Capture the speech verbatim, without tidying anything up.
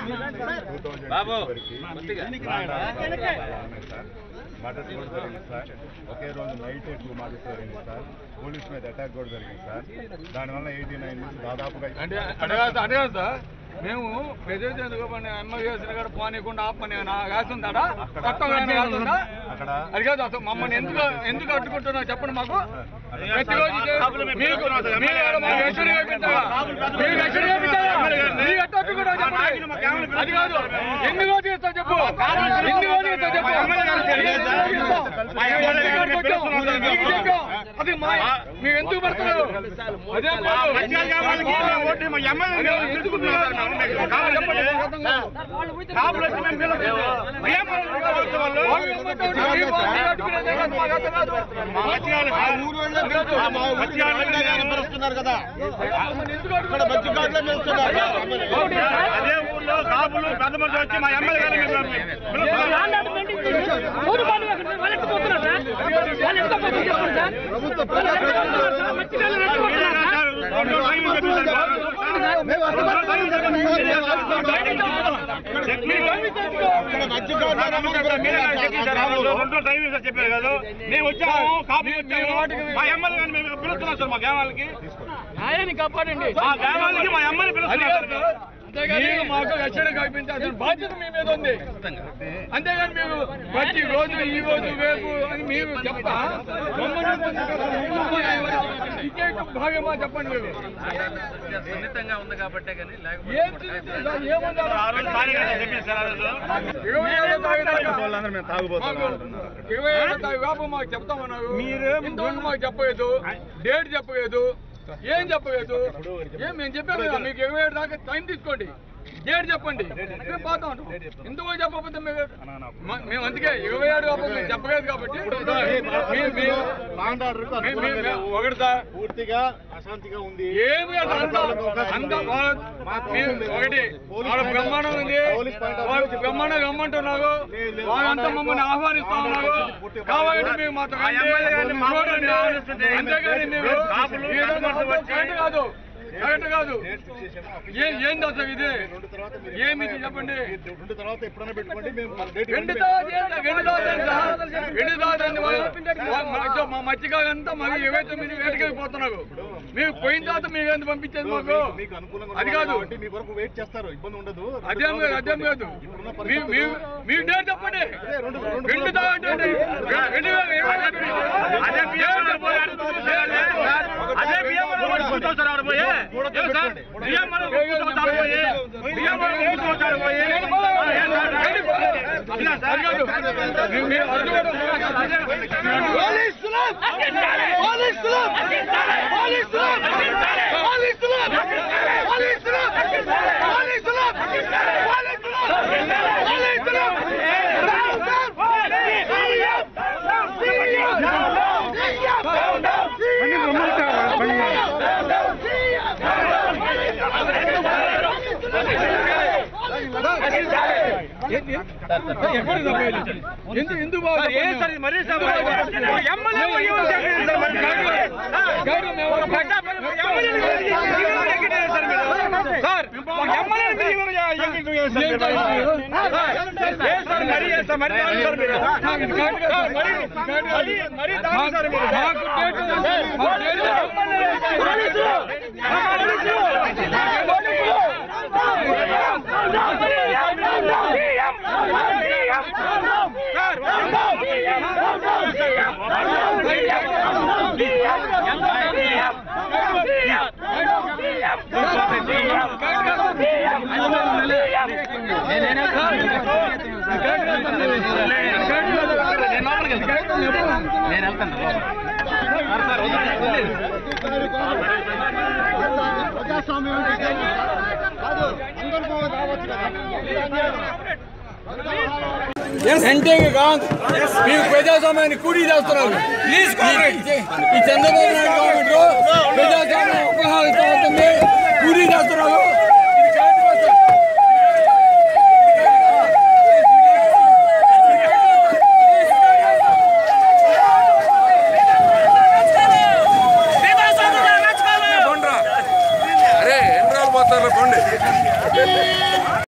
Murders కూడా జరిగింది sir. ఒకే రోజు నైట్ టూ మర్డర్స్ జరిగింది సార్. పోలీస్ మీద అటాక్ కూడా జరిగింది సార్. దానివల్ల ఎయిటీ నైన్ నుంచి దాదాపుగా అంటే అడగాలి సార్. మేము ప్రజెంట్ ఎమ్మెల్యేసిన కూడా పోనీకుండా ఆపని నా కాస్తుందా చట్టం అది కాదు. అసలు మమ్మల్ని ఎందుకు ఎందుకు అడ్డుకుంటున్నా చెప్పండి మాకు. ప్రతిరోజు అది కాదు. ఎన్ని రోజులు ఇస్తా చెప్పు, ఎన్ని రోజులు ఇస్తా చెప్పు. అది మేము ఎందుకు పడుతున్నారు? అదే కదా అదే ఊర్లో కాపులు పెద్ద మనిషి వచ్చి మా ఎమ్మెల్యే చెప్పారు కదా. మేము వచ్చాము కాపులు వచ్చాము మా ఎమ్మెల్యే కానీ మేము పిలుస్తున్నాం సార్. మా గ్రామాలకి న్యాయాన్ని కాపాడండి. మా గ్రామాలకి మా ఎమ్మెల్యే పిలుస్తున్నారు. అంతేగాని మాకు రక్షణ కల్పించాల్సిన బాధ్యత మీ మీద ఉంది. అంతేగాని మీరు ప్రతి రోజు ఈ రోజు రేపు అని మీరు చెప్తా భాగమా చెప్పండి. మీరు సున్నితంగా ఉంది కాబట్టి ఇరవై ఏళ్ళ తాగు మాకు చెప్తామన్నారు. ఇంతవరకు మాకు చెప్పలేదు, డేట్ చెప్పలేదు, ఏం చెప్పలేదు. ఏం మేము చెప్పాము కదా మీకు ఇరవై ఏడు దాకా టైం తీసుకోండి, డేట్ చెప్పండి, మేము పోతాం. ఇంతవరకు చెప్పకపోతే మేము అందుకే ఇరవై ఏడు మేము చెప్పలేదు కాబట్టి ఒకటి సార్ పూర్తిగా అశాంతిగా ఉంది. ఏమి అంత ఒకటి వాళ్ళ బ్రహ్మాండం ఉంది, వాళ్ళకి బ్రహ్మాండం రమ్మంటున్నారు, వాళ్ళంతా మమ్మల్ని ఆహ్వానిస్తా ఉన్నారు. కాబట్టి మేము మాతో అంతేగాని మీరు కరెక్ట్ కాదు, కరెక్ట్ కాదు. ఏంది అసలు ఇది? ఏమి చెప్పండి. రెండు తర్వాత ఎప్పుడైనా పెట్టుకోండి. రెండు తర్వాత రెండు తర్వాత మా మత్స్యకారులంతా మళ్ళీ ఇరవై తొమ్మిది వేటకి పోతున్నారు. మీకు పోయిన తర్వాత మీకు ఎంత పంపించేది మాకు అది కాదు. మీ వరకు వెయిట్ చేస్తారు, ఇబ్బంది ఉండదు. అదేం కాదు, అదేం కాదు. మీరు డేట్ చెప్పండి. రెండు తర్వాత ఎందుకు మరీ నేను వెళ్తాను. ప్రజాస్వామ్యం మీరు ప్రజాస్వామ్యాన్ని కూడీ చేస్తున్నారు. ఈ చంద్రబాబు నాయుడు గవర్నమెంట్ ప్రజాస్వామ్యం ఉపహారం కూడీ చేస్తున్నారు.